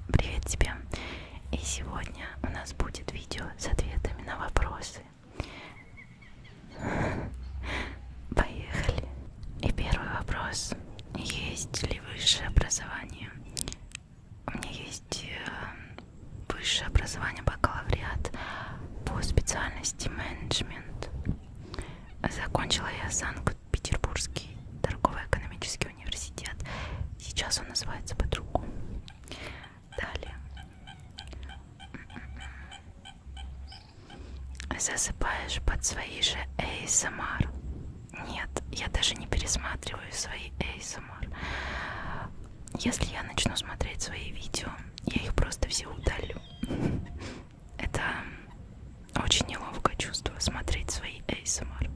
Привет тебе! И сегодня у нас будет видео с ответами на вопросы. Поехали! И первый вопрос. Есть ли высшее образование? У меня есть высшее образование, бакалавриат по специальности менеджмент. Закончила я Санкт-Петербургский торгово-экономический университет. Сейчас он называется по-другому. Далее. Засыпаешь под свои же ASMR? Нет, я даже не пересматриваю свои ASMR. Если я начну смотреть свои видео, я их просто все удалю. Это очень неловкое чувство смотреть свои ASMR.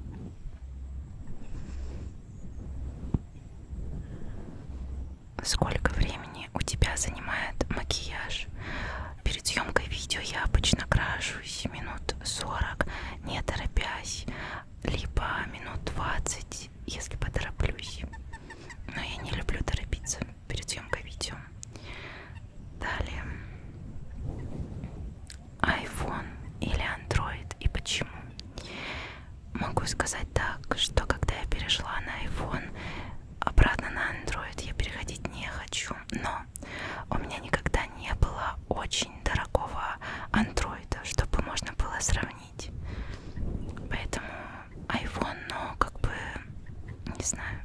Сколько времени у тебя занимает макияж? Перед съемкой видео я обычно крашусь минут 40, не торопясь, либо минут 20, если потороплюсь. Но я не люблю торопиться перед съемкой видео. Далее. iPhone или Android и почему? Могу сказать так, что когда я перешла на iPhone, обратно на Android я переходить не хочу. Но у меня никогда не было очень дорогого андроида, чтобы можно было сравнить. Поэтому iPhone, ну, как бы, не знаю.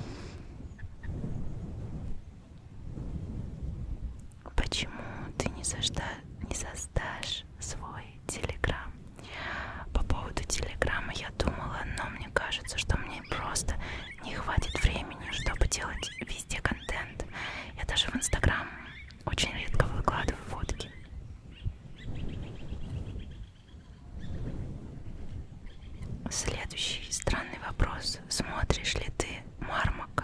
Почему ты не создашь свой Telegram? По поводу Телеграма я думала, но мне кажется, что мне просто не хватит времени, чтобы делать везде контент. Я даже в Инстаграм очень редко выкладываю фотки. Следующий странный вопрос. Смотришь ли ты Мармока?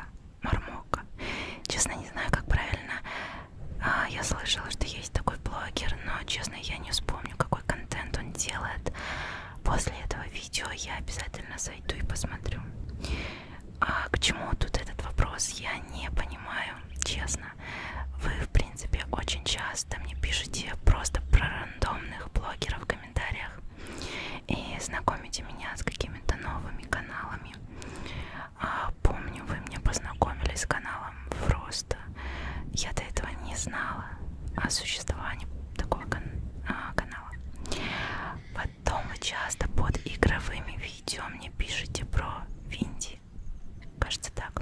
Честно, не знаю, как правильно. Я слышала, что есть такой блогер, но, честно, я не вспомню, какой контент он делает. После этого видео я обязательно зайду и посмотрю. А к чему тут этот вопрос, я не понимаю, честно. Вы, в принципе, очень часто мне пишете просто про рандомных блогеров в комментариях и знакомите меня с какими-то новыми каналами. Помню, вы мне познакомились с каналом Фроста. Я до этого не знала о существовании такого канала. Потом вы часто под игровыми видео мне пишете про Винди. Кажется, так.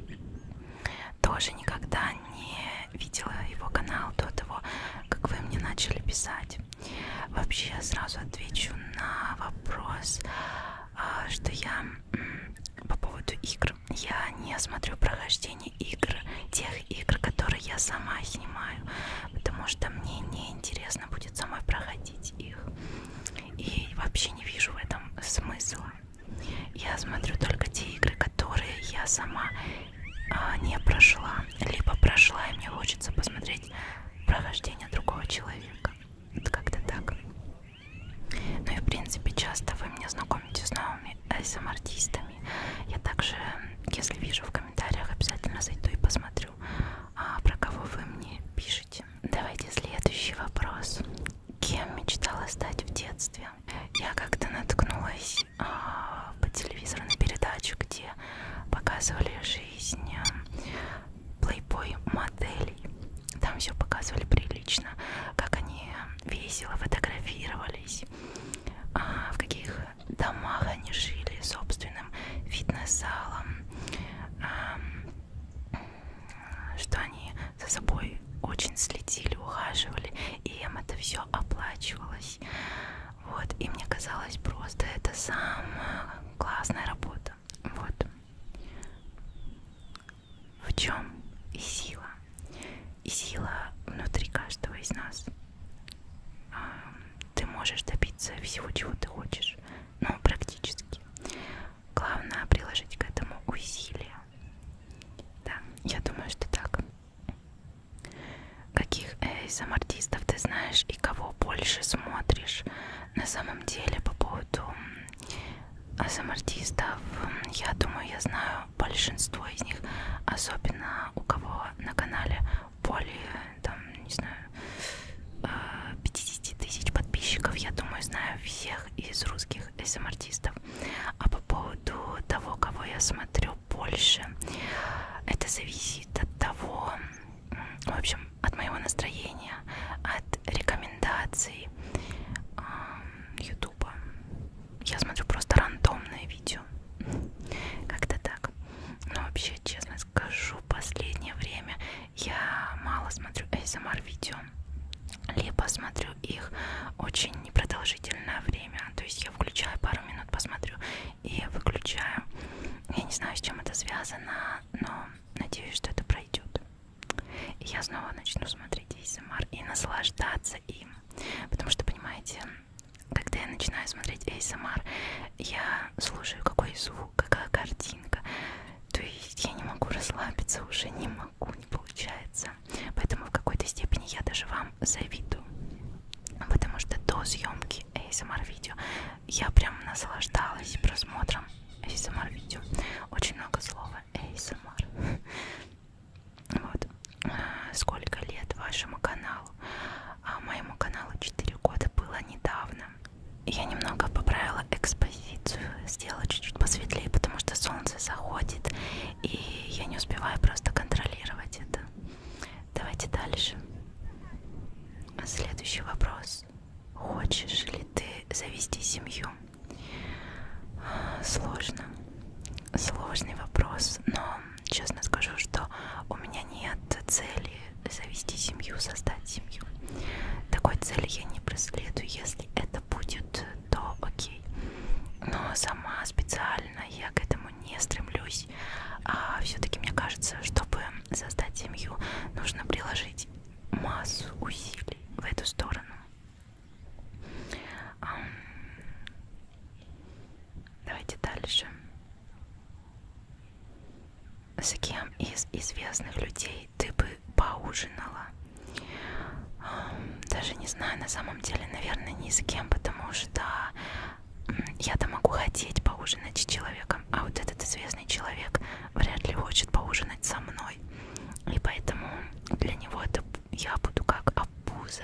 Тоже никогда не видела его канал до того, как вы мне начали писать. Вообще, я сразу отвечу на вопрос, что я по поводу игр. Я не смотрю прохождение игр, тех игр, которые я сама снимаю, потому что мне не интересно будет самой проходить их. И вообще не вижу в этом смысла. Я смотрю только те игры, которые я сама не прошла, либо прошла, и мне хочется посмотреть прохождение другого человека. Это как-то так. Ну и в принципе часто вы меня знакомите с новыми ASMR-артистами. Я также, если вижу в комментариях, обязательно зайду и посмотрю, про кого вы мне пишете. Давайте следующий вопрос. Кем мечтала стать в детстве? Я как-то наткнулась по телевизору на передачу, где показывали жизнь плейбой моделей. Там все показывали прилично, как они весело фотографировались, в каких домах они жили, собственным фитнес-залом, что они за собой очень следили, ухаживали, и им это все оплачивалось. Вот, и мне казалось, просто это самая классная работа. Вот. В чем и сила? И сила внутри каждого из нас. Ты можешь добиться всего, чего ты хочешь. Ну, практически. Главное приложить к этому усилия. Да, я думаю, что так. Каких ASMR-артистов ты знаешь и кого больше смотришь? На самом деле, по поводу ASMR-артистов, я думаю, я знаю большинство из них, особенно у кого на канале более, там, не знаю, я думаю, знаю всех из русских СМ-артистов. А по поводу того, кого я смотрю больше, это зависит от того, в общем, от моего настроения, от рекомендаций Ютуба. Я смотрю просто рандомные видео. Как-то так. Но вообще, честно скажу, последнее время я мало смотрю ASMR видео. Либо смотрю их очень непродолжительное время. То есть я включаю пару минут, посмотрю и выключаю. Я не знаю, с чем это связано, но надеюсь, что это пройдет. И я снова начну смотреть ASMR и наслаждаться им. Потому что, понимаете, когда я начинаю смотреть ASMR, я слушаю, какой звук, какая картинка. То есть я не могу расслабиться, уже не могу, не получается. Поэтому в какой-то степени я даже вам завидую. Потому что до съемки ASMR видео я прям наслаждалась просмотром ASMR видео. Очень много слова ASMR. Вот. Сколько лет вашему каналу? Моему каналу 4 года было недавно. Я немного поправила экспозицию, сделала чуть-чуть посветлее, потому что солнце заходит, и я не успеваю просто контролировать это. Давайте дальше. Следующий вопрос. Хочешь ли ты завести семью? Сложно. Сложный вопрос, но честно скажу, что у меня нет цели завести семью, создать семью. Такой цели я не преследую. Если это будет, то окей. Но сама специально я к этому не стремлюсь. А все-таки мне кажется, чтобы создать семью, нужно приложить массу усилий в эту сторону. Давайте дальше. С кем из известных людей ты бы поужинала? Даже не знаю, на самом деле, наверное, ни с кем, потому что я-то могу хотеть поужинать с человеком, а вот этот известный человек вряд ли хочет поужинать со мной. И поэтому для него это я буду как обуза.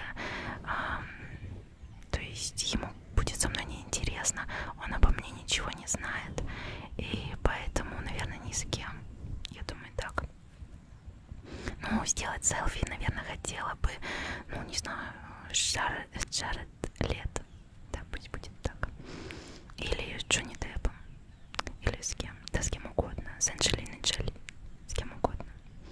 То есть ему будет со мной неинтересно, он обо мне ничего не знает. И поэтому, наверное, ни с кем. Я думаю, так. Ну, сделать селфи, наверное, хотела бы, ну, не знаю, Джаред Лето. Да, пусть будет так. Или с Джонни Деппом. Или с кем. Да, с кем угодно. С Анджелиной Джоли. С кем угодно.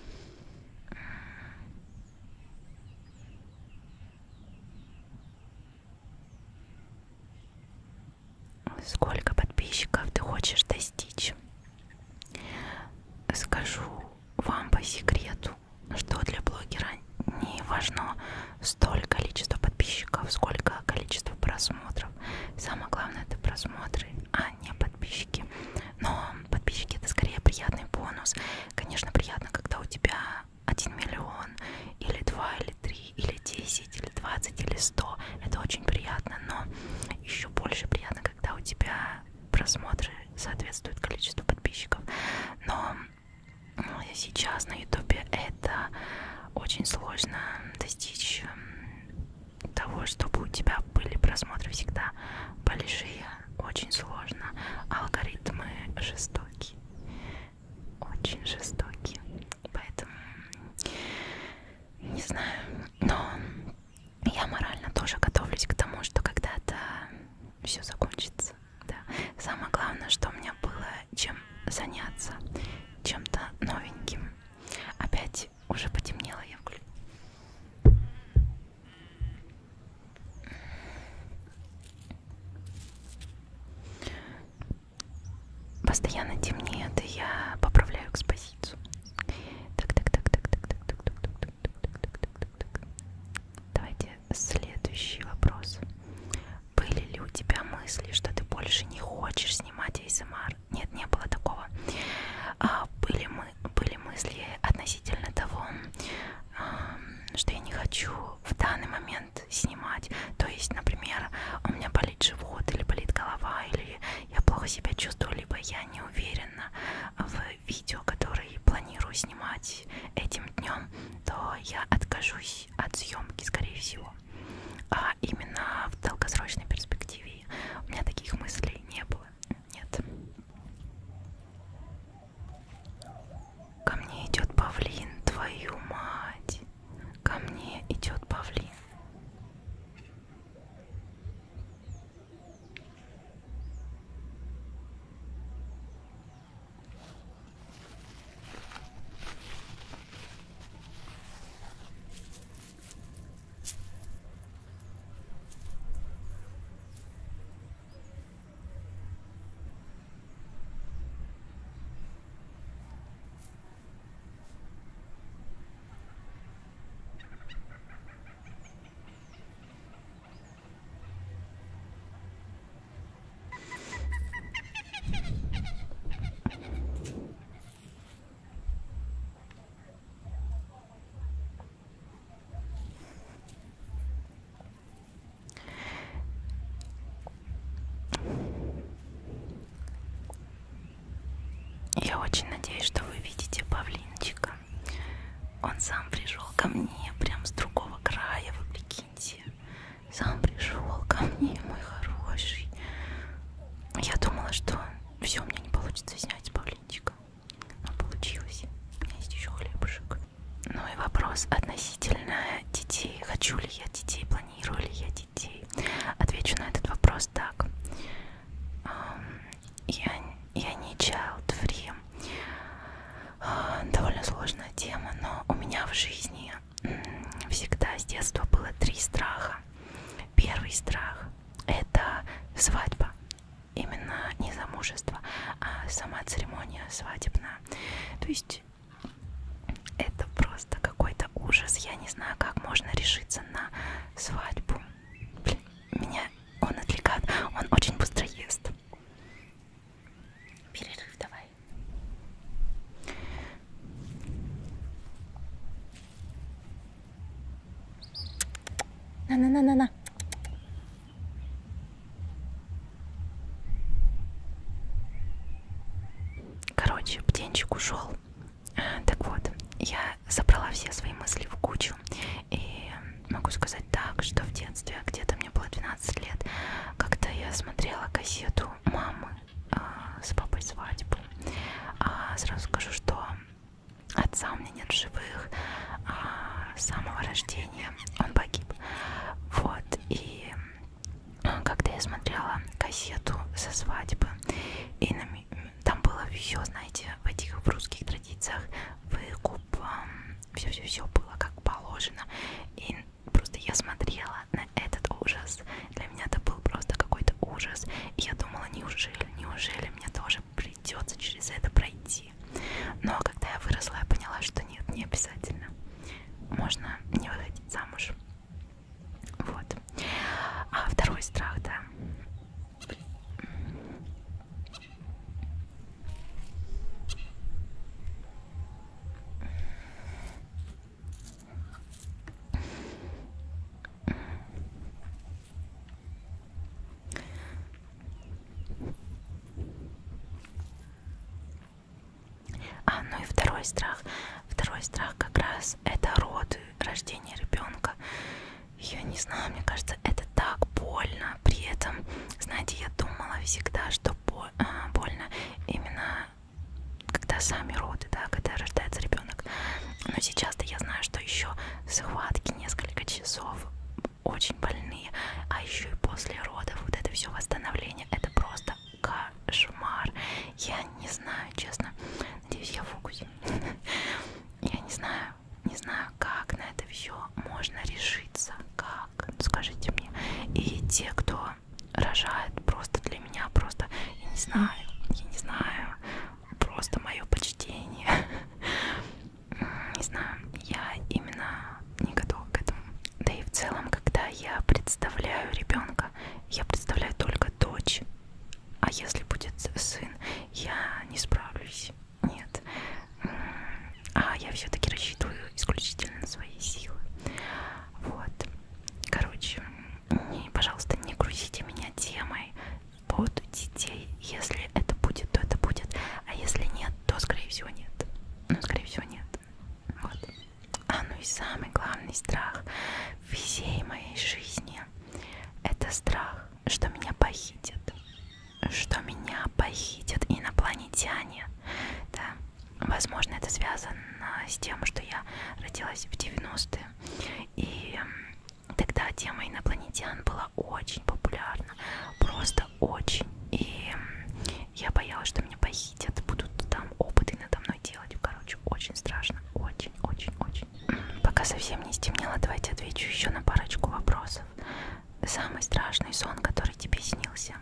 Сколько подписчиков ты хочешь достичь? Скажу вам по секрету, что для блогера не важно столь количество подписчиков, сколько количество просмотров. Самое главное — это просмотры, а не подписчики. Но подписчики — это скорее приятный бонус. Конечно, приятно, когда у тебя 1 миллион, или 2, или 3, или 10, или 20, или 100. Это очень приятно, но еще больше приятно, когда у тебя просмотры соответствуют количеству подписчиков. Но сейчас на ютубе это очень сложно достичь того, чтобы у тебя были просмотры всегда большие. Очень сложно. Алгоритмы жестокие. Очень жестокие. Поэтому не знаю. Но я морально тоже готовлюсь к тому, что когда-то все закончится. Да. Самое главное, что у меня было чем заняться, чем-то новеньким. Опять уже потемнело, я включу. Постоянно темнеет, и я поправляю экспозицию. Так. Давайте следующий вопрос. Были ли у тебя мысли, что ты больше не хочешь снимать ASMR? Нет, не было такого. Были мысли относительно того, что я не хочу в данный момент снимать. То есть, например, у меня болит живот, или болит голова, или я плохо себя чувствую, либо я не уверена в видео, которые планирую снимать этим днем, то я откажусь от съемки, скорее всего. А именно в долгосрочной идет павлин. Я очень надеюсь, что вы видите павлинчика. Он сам пришел ко мне, прям с другого края, вы прикиньте. Сам пришел ко мне, мой хороший. Я думала, что все, у меня не получится снять с павлинчика. Но получилось. У меня есть еще хлебушек. Ну и вопрос относительно детей. Хочу ли я детей, планирую ли я детей? Отвечу на этот вопрос так. Я не child-free. Довольно сложная тема, но у меня в жизни всегда с детства было 3 страха. Первый страх — это свадьба. Именно не замужество, а сама церемония свадебная. То есть это просто какой-то ужас. Я не знаю, как можно решиться на свадьбу. Блин, меня он отвлекает, он очень быстро ест. Перерыв давай. На. Короче, птенчик ушел. Так вот, я собрала все свои мысли в кучу. И могу сказать так, что в детстве, где-то мне было 12 лет, как-то я смотрела кассету мамы с папой свадьбу. Сразу скажу, что отца у меня нет в живых, с самого рождения он погиб. Вот, и когда я смотрела кассету со свадьбы, и там было все, знаете, в этих в русских традициях, выкуп, все было как положено. И просто я смотрела на этот ужас. Для меня это был просто какой-то ужас. И я думала, неужели мне тоже придется через это пройти. Но когда я выросла, я поняла, что нет, не обязательно. Можно не выходить замуж. Вот. А второй страх, да. Ну и второй страх как раз это роды, рождение ребенка. Я не знаю, мне кажется, это так больно. При этом, знаете, я думала всегда, что больно именно когда сами роды, да, когда рождается ребенок. Но сейчас-то я знаю, что еще схватки несколько часов очень больные, а еще и после родов вот это все восстановление, это просто кошмар. Я не знаю, честно. Надеюсь, я в фокусе. Я не знаю, как на это все можно решиться. Как? Скажите мне. И те, кто рожает, просто для меня просто, я не знаю, просто мое почтение. Не знаю, я именно не готова к этому. Да и в целом, когда я представляю ребенка, я представляю только дочь. А если будет сын, я не справлюсь. Нет. А я все-таки рассчитываю исключительно на свои силы. Вот. Короче, пожалуйста, не грузите меня темой по поводу детей. Если это будет, то это будет. А если нет, то скорее всего нет. Ну, скорее всего нет. Вот. Ну и самый главный страх всей моей жизни — это страх, что меня похитят. Что меня похитят инопланетяне. Да. Возможно, это связано с тем, что я родилась в 90-е. И очень. И я боялась, что меня похитят, будут там опыты надо мной делать. Короче, очень страшно. Очень, очень, очень. Пока совсем не стемнело, давайте отвечу еще на парочку вопросов. Самый страшный сон, который тебе снился?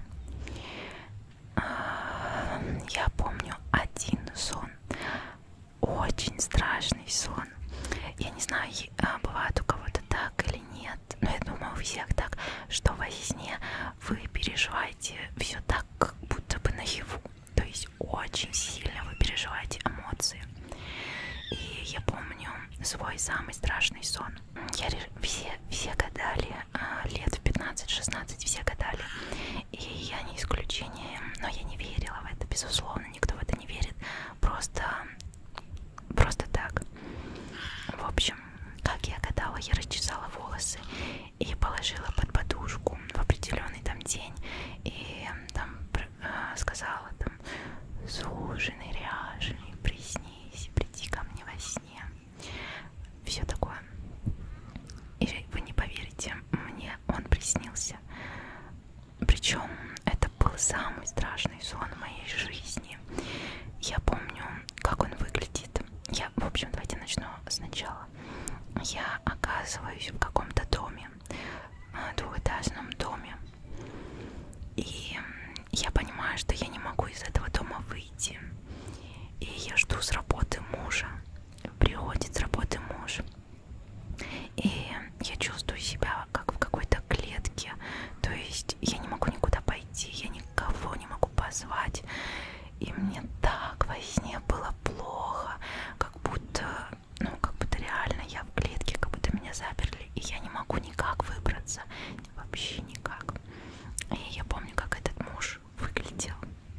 Я помню один сон. Очень страшный сон. Я не знаю, бывает у кого-то так или нет, но я думаю, у всех так, что во сне вы переживаете все так, как будто бы наяву. То есть очень сильно вы переживаете эмоции. И я помню свой самый страшный сон. Все гадали, лет в 15-16 все гадали. И я не исключение, но я не верила в это, безусловно, никто в это не верит. Просто так. В общем, как я гадала, я расчесала волосы и положила под подушку в определенный там день. И там сказала там: суженый, ряженый, приснись, приди ко мне во сне. Все такое. И вы не поверите, мне он приснился. Причем это был самый страшный сон в моей жизни. Я помню, как он выглядит. В общем, давайте начну сначала. Я оказываюсь в каком-то доме, двухэтажном доме. И я понимаю, что я не могу из этого дома выйти. И я жду с работы мужа. Приходит с работы муж. И я чувствую себя как в какой-то клетке. То есть я не могу никуда пойти, я никого не могу позвать. И мне так во сне было плохо, как будто реально я в клетке, как будто меня заперли, и я не могу никак выбраться, вообще никак. И я помню, как этот муж выглядел.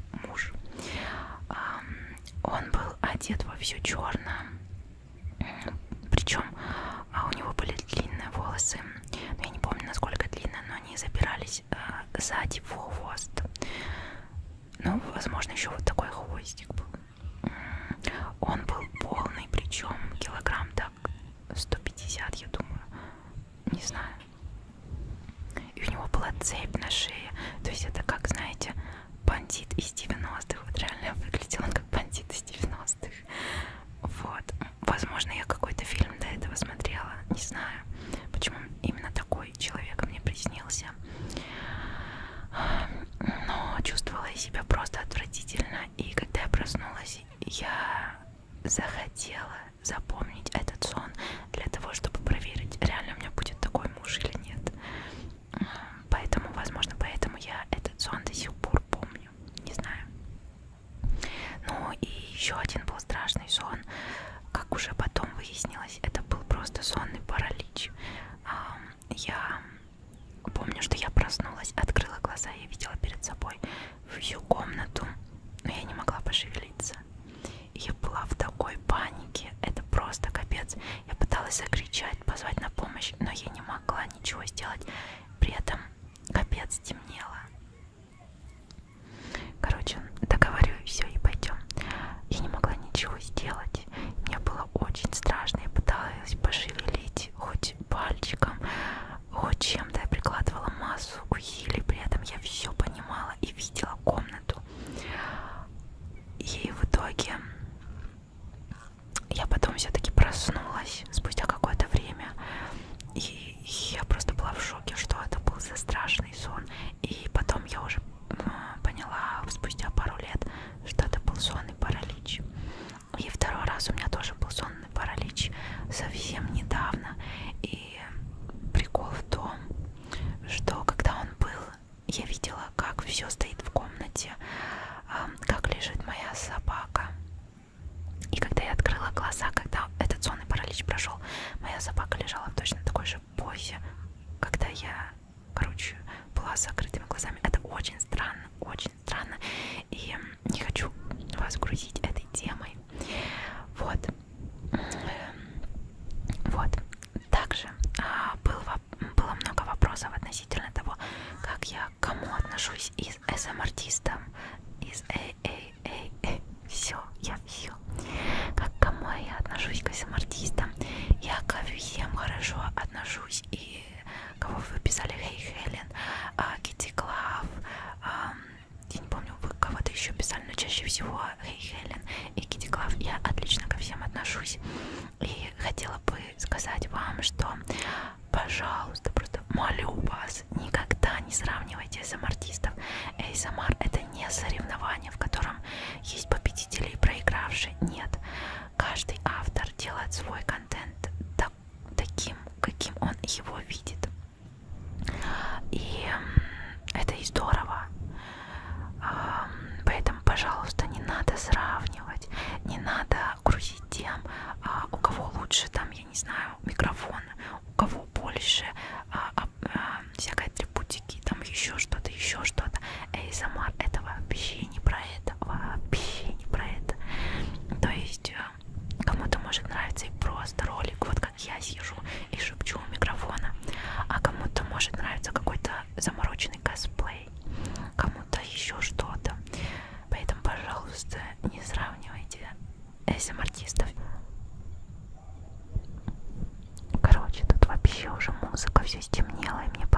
Он был одет во все черное, причем у него были длинные волосы, но я не помню, насколько длинные, но они забирались сзади в хвост. Ну, возможно, еще вот такой хвостик был. Он был полный, причем килограмм так 150, я думаю, не знаю. И у него была цепь на шее. То есть это как, знаете, бандит из 90-х. Вот реально выглядел он как бандит из 90-х. Вот. Возможно, я какой-то фильм до этого смотрела. Не знаю, почему именно такой человек мне приснился. Но чувствовала я себя просто отвратительно. И когда я проснулась, я захотела запомнить этот сон для того, чтобы проверить, реально у меня будет такой муж или нет. Поэтому, возможно, поэтому я этот сон до сих пор помню. Не знаю. Ну и еще один был страшный сон. Как уже потом выяснилось, это был просто сонный паралич. Я помню, что я проснулась, открыла глаза, я видела перед собой всю комнату, но я не могла пошевелиться. Я была в такой панике, это просто капец. Я пыталась закричать, позвать на помощь, но я не могла ничего сделать. При этом капец темнело. Короче, договорю и все, и пойдем. Я не могла ничего сделать. Мне было очень страшно. Я пыталась пошевелить хоть пальчиком, хоть чем-то. Я прикладывала массу усилий. При этом я все понимала и видела комнату. И в итоге я потом все-таки проснулась спустя какое-то время. И я просто была в шоке, что это был за страшный сон. И потом я уже поняла спустя пару лет, что это был сонный паралич. И второй раз у меня тоже был сонный паралич совсем недавно. И прикол в том, что когда он был, я видела, как все стоит в комнате, как лежит моя собака. И когда я открыла глаза, когда этот сонный паралич прошел, моя собака лежала в точно такой же позе, когда я, короче, была с закрытыми глазами. Это очень странно, очень странно. И не хочу вас грузить этой темой. Вот. Также было много вопросов относительно того, как я к кому отношусь из СМ-артистов, из все. Как к кому я отношусь к СМ-артистам? Я ко всем хорошо отношусь. И кого вы писали: Хей, Хелен, Китти Клав, не сравнивайте ASMR-артистов. ASMR это не соревнование, в котором есть победители и проигравшие. Нет. Каждый автор делает свой контент таким, каким он его видит. И это и здорово. Поэтому, пожалуйста, не надо сравнивать, не надо грузить тем, у кого лучше, там, я не знаю, микрофон, у кого больше всякой атрибутики, там еще что-то, еще что-то. ASMR это вообще не про это, вообще не про это. То есть кому-то может нравиться и просто ролик, вот как я сижу и шепчу у микрофона, а кому-то может нравиться какой-то замороченный косплей, кому-то еще что-то. Поэтому, пожалуйста, не сравнивайте ASMR-артистов. Короче, тут вообще уже музыка, все стемнело, и мне